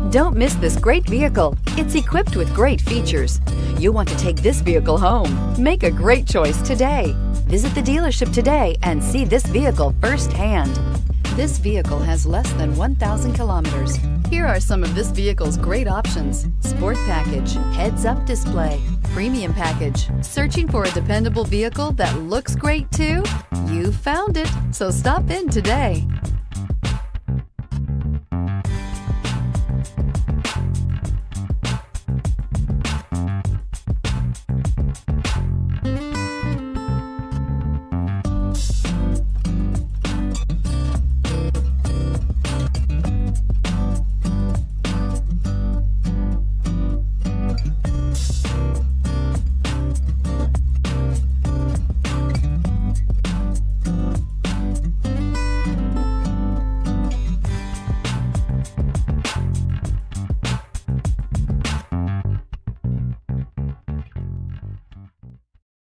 Don't miss this great vehicle. It's equipped with great features. You'll want to take this vehicle home. Make a great choice today. Visit the dealership today and see this vehicle firsthand. This vehicle has less than 1,000 kilometers. Here are some of this vehicle's great options: Sport Package, heads-up display, Premium Package. Searching for a dependable vehicle that looks great too? You found it, so stop in today.